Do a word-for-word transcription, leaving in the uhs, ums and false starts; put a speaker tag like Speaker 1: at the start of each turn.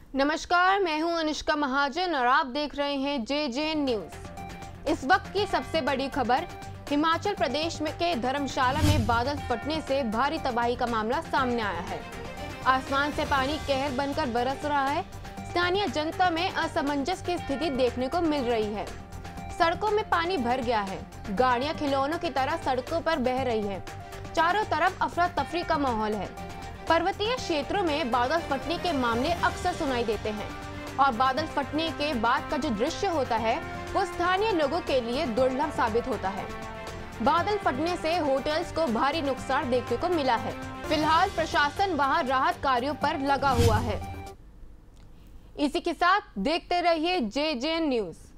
Speaker 1: नमस्कार, मैं हूं अनुष्का महाजन और आप देख रहे हैं जे जे एन न्यूज। इस वक्त की सबसे बड़ी खबर, हिमाचल प्रदेश में के धर्मशाला में बादल फटने से भारी तबाही का मामला सामने आया है। आसमान से पानी कहर बनकर बरस रहा है। स्थानीय जनता में असमंजस की स्थिति देखने को मिल रही है। सड़कों में पानी भर गया है। गाड़ियां खिलौनों की तरह सड़कों पर बह रही है। चारों तरफ अफरा तफरी का माहौल है। पर्वतीय क्षेत्रों में बादल फटने के मामले अक्सर सुनाई देते हैं और बादल फटने के बाद का जो दृश्य होता है वो स्थानीय लोगों के लिए दुर्लभ साबित होता है। बादल फटने से होटल्स को भारी नुकसान देखने को मिला है। फिलहाल प्रशासन वहां राहत कार्यों पर लगा हुआ है। इसी के साथ देखते रहिए जे जे एन न्यूज।